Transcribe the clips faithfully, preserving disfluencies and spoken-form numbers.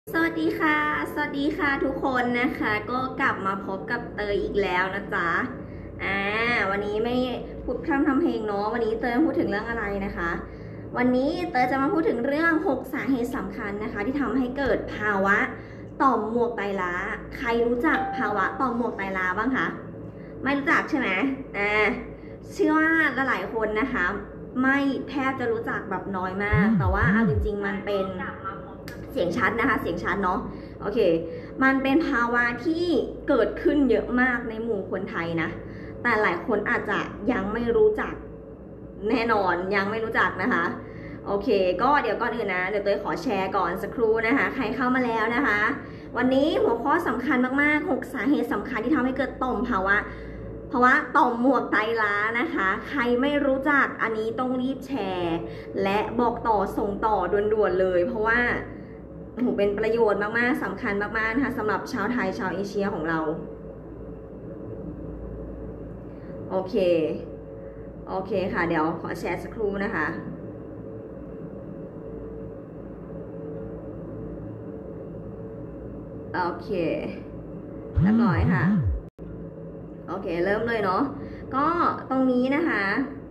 สวัสดีค่ะ สวัสดีค่ะทุกคนนะคะก็กลับมาพบกับเตยอีกแล้วนะจ๊ะอ่าวันนี้ไม่พูดพร่ำทำเพลงเนาะวันนี้เตยพูดถึงเรื่องอะไรนะคะ วันนี้เตยจะมาพูดถึงเรื่องหกสาเหตุสำคัญนะคะที่ทำให้เกิดภาวะต่อมหมวกไตล้าใครรู้จักภาวะต่อมหมวกไตล้าบ้างคะไม่รู้จักใช่ไหมอ่าเชื่อว่าหลายๆคนนะคะไม่แทบจะรู้จักแบบน้อยมากแต่ว่าเอาจริงๆมันเป็นเสียงชัดนะคะเสียงชัดเนาะโอเคมันเป็นภาวะที่เกิดขึ้นเยอะมากในหมู่คนไทยนะแต่หลายคนอาจจะยังไม่รู้จักแน่นอนยังไม่รู้จักนะคะโอเคก็เดี๋ยวก่อนอื่นนะเดี๋ยวเตยขอแชร์ก่อนสักครู่นะคะใครเข้ามาแล้วนะคะวันนี้หัวข้อสำคัญมากๆหกสาเหตุสำคัญที่ทำให้เกิดต่อมภาวะภาวะต่อมหมวกไตล้านะคะใครไม่รู้จักอันนี้ต้องรีบแชร์และบอกต่อส่งต่อด่วนๆเลยเพราะว่าโหเป็นประโยชน์มากๆสำคัญมากๆนะคะสำหรับชาวไทยชาวเอเชียของเราโอเคโอเคค่ะเดี๋ยวขอแชร์สักครู่นะคะโอเคเรียบร้อยค่ะโอเคเริ่มเลยเนาะก็ตรงนี้นะคะ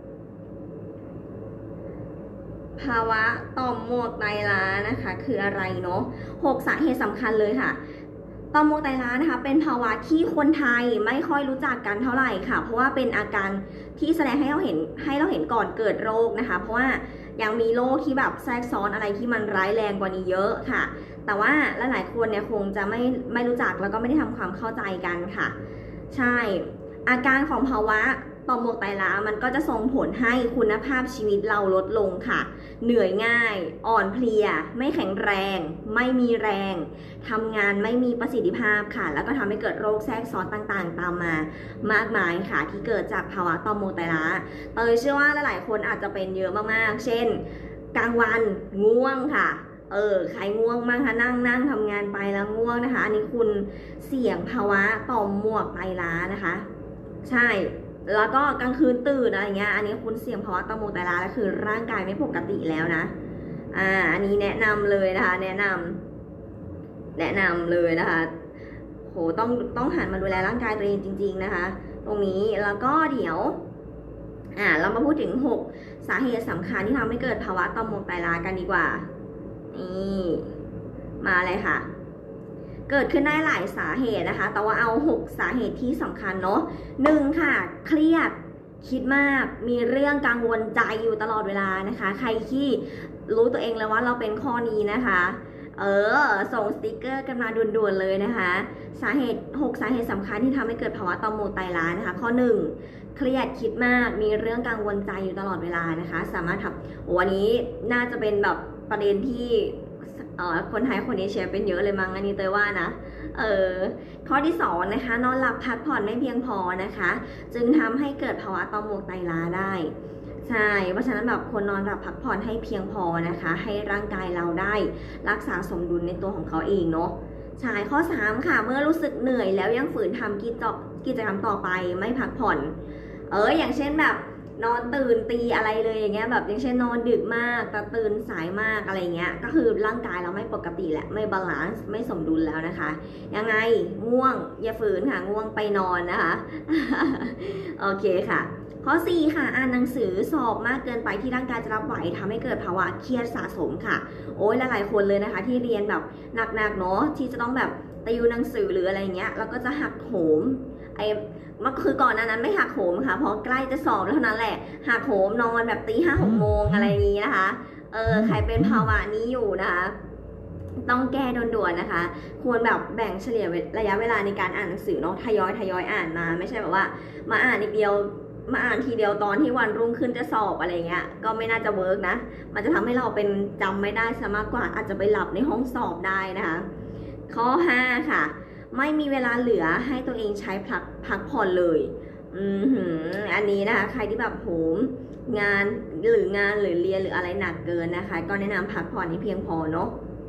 ภาวะต่อมหมวกไตล้านะคะคืออะไรเนาะหกสาเหตุสำคัญเลยค่ะต่อมหมวกไตล้านะคะเป็นภาวะที่คนไทยไม่ค่อยรู้จักกันเท่าไหร่ค่ะเพราะว่าเป็นอาการที่แสดงให้เราเห็นให้เราเห็นก่อนเกิดโรคนะคะเพราะว่ายังมีโรคที่แบบแทรกซ้อนอะไรที่มันร้ายแรงกว่านี้เยอะค่ะแต่ว่าหลายๆคนเนี่ยคงจะไม่ไม่รู้จักแล้วก็ไม่ได้ทำความเข้าใจกันค่ะใช่อาการของภาวะต่อมหมวกไตล้ามันก็จะส่งผลให้คุณภาพชีวิตเราลดลงค่ะเหนื่อยง่ายอ่อนเพลียไม่แข็งแรงไม่มีแรงทำงานไม่มีประสิทธิภาพค่ะแล้วก็ทำให้เกิดโรคแทรกซ้อนต่างๆตามมามากมายค่ะที่เกิดจากภาวะต่อมหมวกไตล้าเตยเชื่อว่าหลายๆคนอาจจะเป็นเยอะมากๆเช่นกลางวันง่วงค่ะเออใครง่วงมากคะนั่งนั่งทำงานไปแล้วง่วงนะคะอันนี้คุณเสี่ยงภาวะต่อมหมวกไตล้านะคะใช่แล้วก็กลางคืนตื่นอะไรเงี้ยอันนี้คุณเสี่ยงภาวะต่อมหมวกไตล้าแล้วคือร่างกายไม่ปกติแล้วนะอ่าอันนี้แนะนำเลยนะคะแนะนำแนะนำเลยนะคะโหต้องต้องหันมาดูแลร่างกายตัวเองจริงๆนะคะตรงนี้แล้วก็เดี๋ยวอ่าเรามาพูดถึงหกสาเหตุสำคัญที่ทำให้เกิดภาวะต่อมหมวกไตล้ากันดีกว่านี่มาเลยค่ะเกิดขึ้นได้หลายสาเหตุนะคะแต่ว่าเอาหกสาเหตุที่สำคัญเนาะหนึ่งค่ะเครียดคิดมากมีเรื่องกังวลใจอยู่ตลอดเวลานะคะใครที่รู้ตัวเองแล้วว่าเราเป็นข้อนี้นะคะเออส่งสติกเกอร์กันมาด่วนๆเลยนะคะสาเหตุหกสาเหตุสำคัญที่ทำให้เกิดภาวะต่อมหมวกไตล้านะคะข้อหนึ่งเครียดคิดมากมีเรื่องกังวลใจอยู่ตลอดเวลานะคะสามารถทำวันนี้น่าจะเป็นแบบประเด็นที่คนไทยคนเอเชียเป็นเยอะเลยมั้งอันนี้เตยว่านะเออข้อที่สองนะคะนอนหลับพักผ่อนไม่เพียงพอนะคะจึงทำให้เกิดภาวะต่อมหมวกไตล้าได้ใช่เพราะฉะนั้นแบบคนนอนหลับพักผ่อนให้เพียงพอนะคะให้ร่างกายเราได้รักษาสมดุลในตัวของเขาเองเนาะใช่ข้อสามค่ะเมื่อรู้สึกเหนื่อยแล้วยังฝืนทำกิจกิจกรรมต่อไปไม่พักผ่อนเอออย่างเช่นแบบนอนตื่นตีอะไรเลยอย่างเงี้ยแบบอย่างเช่นนอนดึกมากแต่ตื่นสายมากอะไรเงี้ยก็คือร่างกายเราไม่ปกติแหละไม่บาลานซ์ไม่สมดุลแล้วนะคะยังไงง่วงอย่าฝืนค่ะง่วงไปนอนนะคะโอเคค่ะข้อสี่ค่ะอ่านหนังสือสอบมากเกินไปที่ร่างกายจะรับไหวทำให้เกิดภาวะเครียดสะสมค่ะโอ้ยหลายๆคนเลยนะคะที่เรียนแบบหนักๆเนาะที่จะต้องแบบติวหนังสือหรืออะไรเงี้ยแล้วก็จะหักโหมไอมันคือก่อนนั้นไม่หักโหมค่ะเพราะใกล้จะสอบแล้วเท่านั้นแหละหักโหมนอนแบบตีห้าหกโมงอะไรอย่างนี้นะคะเออใครเป็นภาวะนี้อยู่นะคะต้องแก้ด่วนๆนะคะควรแบบแบ่งเฉลี่ยระยะเวลาในการอ่านหนังสือเนาะทยอยทยอยอ่านมาไม่ใช่แบบว่ามาอ่านอีกเดียวมาอ่านทีเดียวตอนที่วันรุ่งขึ้นจะสอบอะไรเงี้ยก็ไม่น่าจะเวิร์กนะมันจะทำให้เราเป็นจำไม่ได้ซะมากกว่าอาจจะไปหลับในห้องสอบได้นะคะข้อห้าค่ะไม่มีเวลาเหลือให้ตัวเองใช้พักพักผ่อนเลยอืมหืออันนี้นะคะใครที่แบบโหมงานหรืองานหรือเรียนหรืออะไรหนักเกินนะคะก็แนะนำพักผ่อนให้เพียงพอเนาะ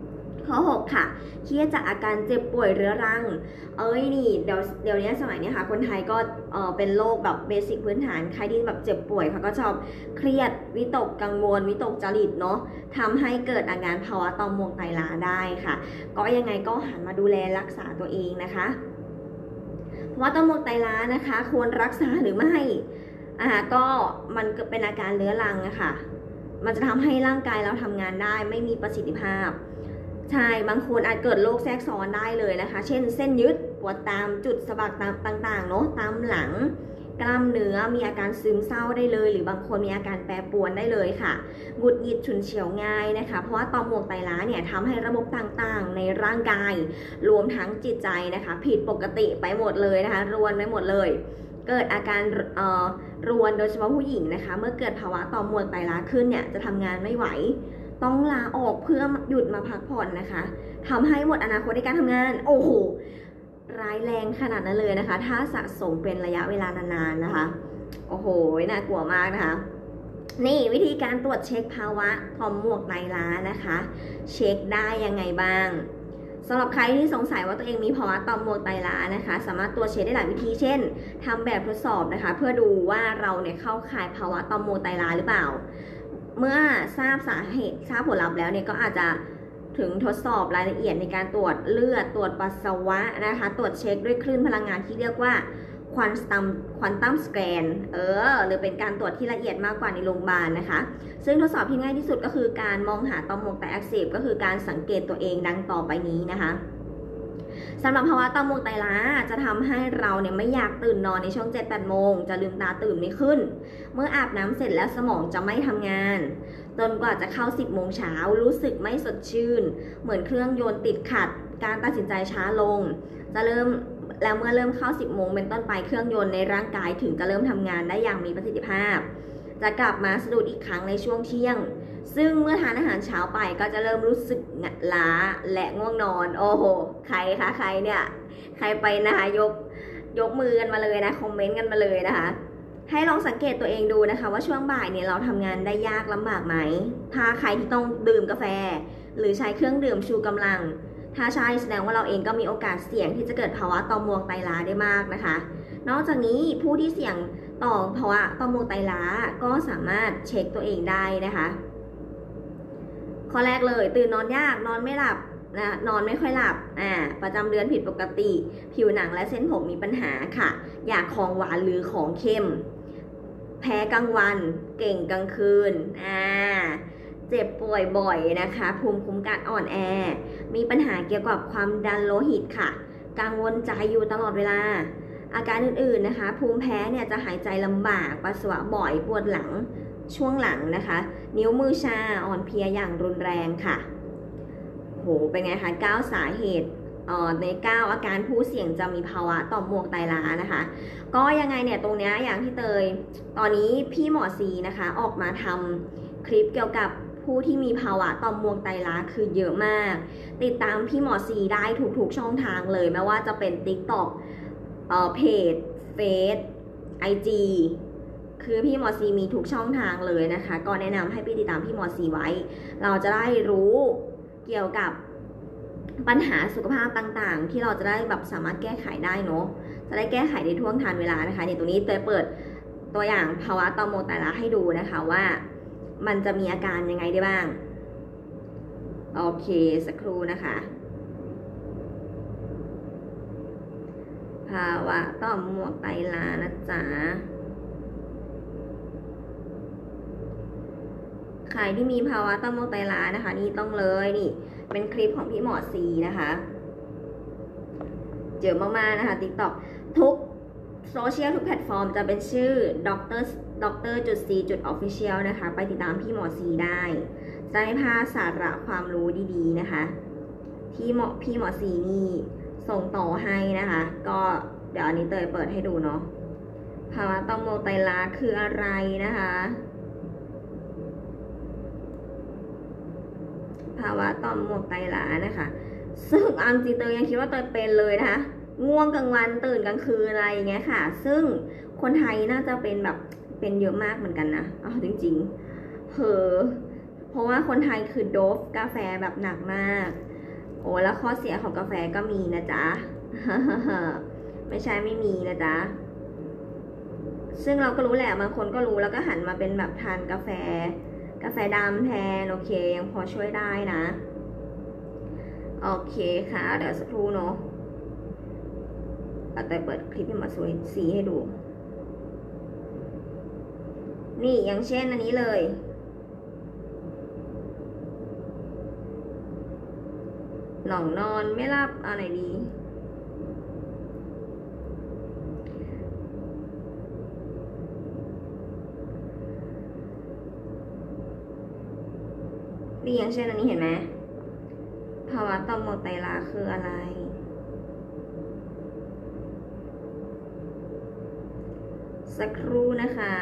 ข้อหกค่ะเครียดจากอาการเจ็บป่วยเรื้อรังเอ้ยนี่เดี๋ยวเดี๋ยวนี้สมัยนี้ค่ะคนไทยก็เออเป็นโรคแบบเบสิกพื้นฐานใครที่แบบเจ็บป่วยเขาก็ชอบเครียดวิตกกังวลวิตกจริตเนาะทำให้เกิดอาการภาวะต่อมหมวกไตล้าได้ค่ะก็ยังไงก็หันมาดูแลรักษาตัวเองนะคะภาวะต่อมหมวกไตล้านะคะควรรักษาหรือไม่อ่าก็มันเป็นอาการเรื้อรังอะค่ะมันจะทำให้ร่างกายเราทำงานได้ไม่มีประสิทธิภาพใช่บางคนอาจเกิดโรคแทรกซ้อนได้เลยนะคะเช่นเส้นยึดปวดตามจุดสะบักต่างๆเนาะตามหลังกล้ามเนื้อมีอาการซึมเศร้าได้เลยหรือบางคนมีอาการแปรปรวนได้เลยค่ะหงุดหงิดฉุนเฉียวง่ายนะคะเพราะว่าต่อมหมวกไตล้าเนี่ยทำให้ระบบต่างๆในร่างกายรวมทั้งจิตใจนะคะผิดปกติไปหมดเลยนะคะรวนไปหมดเลยเกิดอาการเอ่อรวนโดยเฉพาะผู้หญิงนะคะเมื่อเกิดภาวะต่อมหมวกไตล้าขึ้นเนี่ยจะทำงานไม่ไหวต้องลาออกเพื่อหยุดมาพักผ่อนนะคะทำให้หมดอนาคตในการทำงานโอ้โหร้ายแรงขนาดนั้นเลยนะคะถ้าสะสมเป็นระยะเวลานานๆนะคะโอ้โหน่ากลัวมากนะคะนี่วิธีการตรวจเช็คภาวะต่อมหมวกไตล้านะคะเช็คได้ยังไงบ้างสำหรับใครที่สงสัยว่าตัวเองมีภาวะต่อมหมวกไตล้านะคะสามารถตรวจเช็คได้หลายวิธีเช่นทำแบบทดสอบนะคะเพื่อดูว่าเราเนี่ยเข้าข่ายภาวะต่อมหมวกไตล้าหรือเปล่าเมื่อทราบสาเหตุทราบผลลัพธ์แล้วเนี่ยก็อาจจะถึงทดสอบรายละเอียดในการตรวจเลือดตรวจปัสสาวะนะคะตรวจเช็คด้วยคลื่นพลังงานที่เรียกว่าควอนตัมควอนตัมสแกนเออหรือเป็นการตรวจที่ละเอียดมากกว่าในโรงพยาบาลนะคะซึ่งทดสอบที่ง่ายที่สุดก็คือการมองหาต่อมหมวกไตอักเสบก็คือการสังเกตตัวเองดังต่อไปนี้นะคะสำหรับภาวะต่อมหมวกไตล้าจะทำให้เราเนี่ยไม่อยากตื่นนอนในช่วง เจ็ดแปด โมงจะลืมตาตื่นไม่ขึ้นเมื่ออาบน้ำเสร็จแล้วสมองจะไม่ทำงานจนกว่าจะเข้า สิบ โมงเช้ารู้สึกไม่สดชื่นเหมือนเครื่องยนต์ติดขัดการตัดสินใจช้าลงจะเริ่มแล้วเมื่อเริ่มเข้า สิบ โมงเป็นต้นไปเครื่องยนต์ในร่างกายถึงจะเริ่มทำงานได้อย่างมีประสิทธิภาพจะกลับมาสะดุดอีกครั้งในช่วงเที่ยงซึ่งเมื่อทานอาหารเช้าไปก็จะเริ่มรู้สึกล้าและง่วงนอนโอ้โหใครคะใครเนี่ยใครไปนะคะยกยกมือกันมาเลยนะคอมเมนต์กันมาเลยนะคะให้ลองสังเกตตัวเองดูนะคะว่าช่วงบ่ายเนี่ยเราทำงานได้ยากลำบากไหมถ้าใครที่ต้องดื่มกาแฟหรือใช้เครื่องดื่มชูกำลังถ้าใช่แสดงว่าเราเองก็มีโอกาสเสี่ยงที่จะเกิดภาวะต่อมหมวกไตล้าได้มากนะคะนอกจากนี้ผู้ที่เสี่ยงต่อภาวะต่อมหมวกไตล้าก็สามารถเช็คตัวเองได้นะคะข้อแรกเลยตื่นนอนยากนอนไม่หลับนะนอนไม่ค่อยหลับอ่าประจำเดือนผิดปกติผิวหนังและเส้นผมมีปัญหาค่ะอยากของหวานหรือของเค็มแพ้กลางวันเก่งกลางคืนอ่าเจ็บป่วยบ่อยนะคะภูมิคุ้มกันอ่อนแอมีปัญหาเกี่ยวกับความดันโลหิตค่ะกังวลใจอยู่ตลอดเวลาอาการอื่นๆนะคะภูมิแพ้เนี่ยจะหายใจลำบากปัสสาวะบ่อยปวดหลังช่วงหลังนะคะนิ้วมือชาอ่อนเพลียอย่างรุนแรงค่ะโหเป็นไงคะเก้าสาเหตุในเก้าอาการผู้เสี่ยงจะมีภาวะต่อมหมวกไตล้านะคะก็ยังไงเนี่ยตรงเนี้ยอย่างที่เตยตอนนี้พี่หมอซีนะคะออกมาทำคลิปเกี่ยวกับผู้ที่มีภาวะต่อมหมวกไตล้าคือเยอะมากติดตามพี่หมอซีได้ทุกๆช่องทางเลยไม่ว่าจะเป็น ติ๊กต็อก เอ่อเพจเฟซไอจีคือพี่หมอซีมีทุกช่องทางเลยนะคะก็แนะนำให้ไปติดตามพี่หมอซีไว้เราจะได้รู้เกี่ยวกับปัญหาสุขภาพต่างๆที่เราจะได้แบบสามารถแก้ไขได้เนาะจะได้แก้ไขในท่วงทันเวลานะคะในตรงนี้เตยเปิดตัวอย่างภาวะต่อมหมวกไตล้าให้ดูนะคะว่ามันจะมีอาการยังไงได้บ้างโอเคสักครู่นะคะภาวะต่อมหมวกไตล้านะจ๊ะใครที่มีภาวะต่อมหมวกไตล้านะคะนี่ต้องเลยนี่เป็นคลิปของพี่หมอซีนะคะเจอมากๆนะคะ ติ๊กต็อก ทุกโซเชียลทุกแพลตฟอร์มจะเป็นชื่อดรดรจุดซีจุดออฟฟิเชียลนะคะไปติดตามพี่หมอซีได้จะได้พาสาระความรู้ดีๆนะคะที่หมอพี่หมอซีนี่ส่งต่อให้นะคะก็เดี๋ยวอันนี้เตยเปิดให้ดูเนาะภาวะต่อมหมวกไตล้าคืออะไรนะคะภาวะต่อมหมวกไตล้านะคะซึ่งอันจริงเตยยังคิดว่าเตยเป็นเลยนะคะง่วงกลางวันตื่นกลางคืนอะไรอย่างเงี้ยค่ะซึ่งคนไทยน่าจะเป็นแบบเป็นเยอะมากเหมือนกันนะเอาจริงๆเหอเพราะว่าคนไทยคือโดฟกาแฟแบบหนักมากโอ้แล้วข้อเสียของกาแฟก็มีนะจ๊ะ ไม่ใช่ไม่มีนะจ๊ะซึ่งเราก็รู้แหละบางคนก็รู้แล้วก็หันมาเป็นแบบทานกาแฟกาแฟดำแทนโอเคยังพอช่วยได้นะโอเคค่ะเดี๋ยวสักครู่เนาะเอาแต่เปิดคลิปให้มาสวยสีให้ดูนี่อย่างเช่นอันนี้เลยหน่องนอนไม่หลับเอาไหนดีนี่อย่างเช่นอันนี้เห็นไหมภาวะต่อมหมดไตราคืออะไรสักครู่นะคะ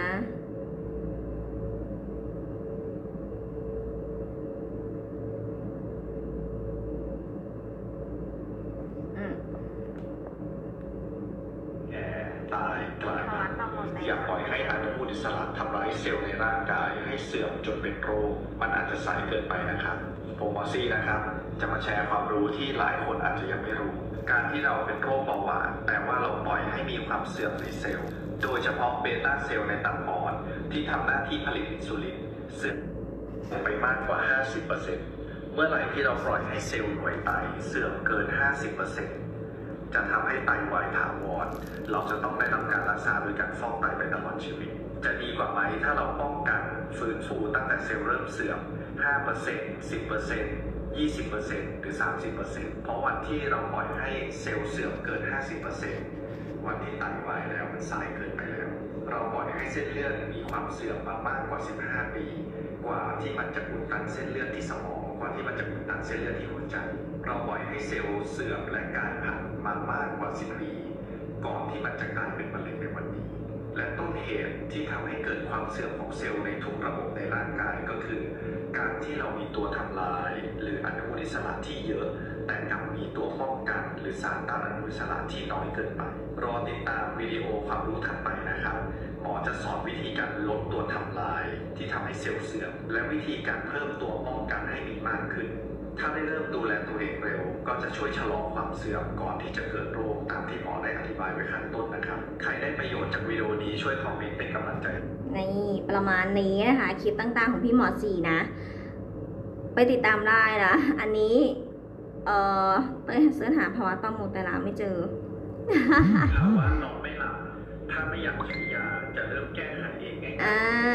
ตายกลายพันธุ์อย่าปล่อยให้อนุมูลอิสระทำร้ายเซลล์ในร่างกายให้เสื่อมจนเป็นโรคมันอาจจะสายเกินไปนะครับผมหมอซี่นะครับจะมาแชร์ความรู้ที่หลายคนอาจจะยังไม่รู้การที่เราเป็นโรคเบาหวานแต่ว่าเราปล่อยให้มีความเสื่อมในเซลล์โดยเฉพาะเบต้าเซลล์ในตับอ่อนที่ทำหน้าที่ผลิตอินซูลินเสื่อมไปมากกว่า ห้าสิบเปอร์เซ็นต์ เมื่อไหร่ที่เราปล่อยให้เซลล์หน่วยไตเสื่อมเกิน ห้าสิบเปอร์เซ็นต์จะทำให้ไตวายถาวรเราจะต้องได้รับการรักษาโดยการฟอกไตไปตลอดชีวิตจะดีกว่าไหมถ้าเราป้องกันฟื้นฟูตั้งแต่เซลล์เริ่มเสื่อม ห้าเปอร์เซ็นต์ สิบเปอร์เซ็นต์ ยี่สิบเปอร์เซ็นต์ หรือ สามสิบเปอร์เซ็นต์ เพราะวันที่เราปล่อยให้เซลล์เสื่อมเกิน ห้าสิบเปอร์เซ็นต์ วันที่ไตวายแล้วมันสายเกินไปแล้วเราปล่อยให้เส้นเลือดมีความเสื่อมมามากกว่า สิบห้า ปีกว่าที่มันจะอุดตันเส้นเลือดที่สมองกว่าที่มันจะอุดตันเส้นเลือดที่หัวใจเราปล่อยให้เซลล์เสื่อมและกลายพันธุ์มามากกว่า สิบ ปีก่อนที่มันจะกลายเป็นมะเร็งในวันนี้และต้นเหตุที่ทำให้เกิดความเสื่อมของเซลล์ในทุกระบบในร่างกายก็คือการที่เรามีตัวทำลายหรืออนุมูลอิสระที่เยอะแต่กลับมีตัวป้องกันหรือสารต้านอนุมูลอิสระที่น้อยเกินไปรอติดตามวิดีโอความรู้ถัดไปนะครับหมอจะสอนวิธีการลดตัวทำลายที่ทำให้เซลล์เสื่อมและวิธีการเพิ่มตัวป้องกันให้มีมากขึ้นถ้าได้เริ่มดูแลตัวเองเร็วก็จะช่วยชะลอความเสื่อมก่อนที่จะเกิดโรคตามที่หมอได้อธิบายไว้ข้างต้นนะครับใครได้ประโยชน์จากวิดีโอนี้ช่วยคอมเมนต์เป็นกำลังใจนี่ประมาณนี้นะคะคลิปต่างๆของพี่หมอสีนะไปติดตามได้นะอันนี้เอ่อเต้ยเสิร์ชหาภาวะต่อมหมดไตราไม่เจอภาวะนอนไม่หลับถ้าไม่อยากใช้ยาจะเริ่มแก้ไขเองไงอ่า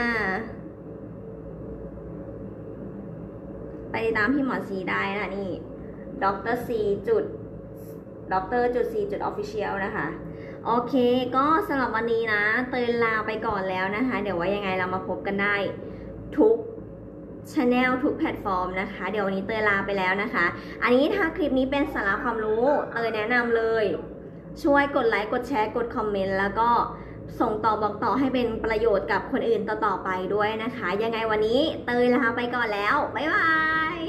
ไปติดตามพี่หมอสีได้นะนี่ด็อกเตอร์ซีจุดด็อกเตอร์จุดซีจุดออฟฟิเชียลนะคะโอเคก็สำหรับวันนี้นะเตยลาไปก่อนแล้วนะคะเดี๋ยวว่ายังไงเรามาพบกันได้ทุกchannel ทุกแพลตฟอร์มนะคะเดี๋ยววันนี้เตยลาไปแล้วนะคะอันนี้ถ้าคลิปนี้เป็นสาระความรู้เตยแนะนำเลยช่วยกดไลค์กดแชร์กดคอมเมนต์แล้วก็ส่งต่อบอกต่อให้เป็นประโยชน์กับคนอื่นต่อๆไปด้วยนะคะยังไงวันนี้เตยลาไปก่อนแล้วบ๊ายบาย